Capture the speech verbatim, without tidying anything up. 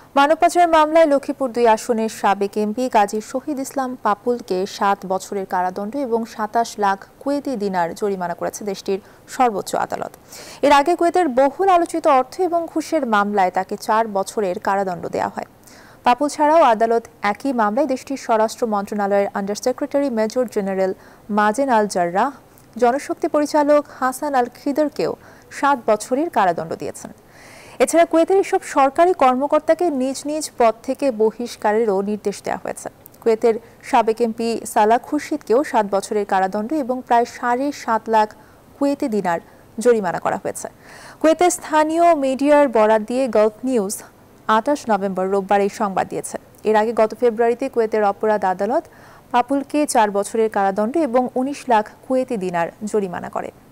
মানব পাচার মামলায় লক্ষ্মীপুর দুই আসনের সাবেক এমপি কাজী শহীদ ইসলাম পাপুলকে সাত বছরের কারাদণ্ড এবং সাতাশ লাখ কুয়েতি দিনার জরিমানা করেছে দেশটির সর্বোচ্চ আদালত। এর আগে কুয়েতের বহুল আলোচিত অর্থ এবং ঘুষের মামলায় তাকে চার বছরের কারাদণ্ড দেওয়া হয়। পাপুল ছাড়াও আদালত একই মামলায় দেশটির স্বরাষ্ট্র মন্ত্রণালয়ের under secretary major general Mazen Al Jarrah, জনশক্তি পরিচালক হাসান আল খিদরকেও সাত বছরের কারাদণ্ড দিয়েছেন। এছাড়া কুয়েতের এসব সরকারি কর্মকর্তাকে নিজ নিজ পদ থেকে বহিষ্কারেরও নির্দেশ দেওয়া হয়েছে। কুয়েতের সাবেক এমপি সালাহ খুরশিদকেও সাত বছরের কারাদণ্ড এবং প্রায় সাড়ে সাত লাখ কুয়েতি দিনার জরিমানা করা হয়েছে। কুয়েতের স্থানীয় মিডিয়ার বরাত দিয়ে গালফ নিউজ আঠাশ নভেম্বর রোববার এই সংবাদ দিয়েছে। এর আগে গত ফেব্রুয়ারিতে কুয়েতের অপরাধ আদালত পাপুলকে চার বছরের কারাদণ্ড এবং উনিশ লাখ কুয়েতি দিনার জরিমানা করে।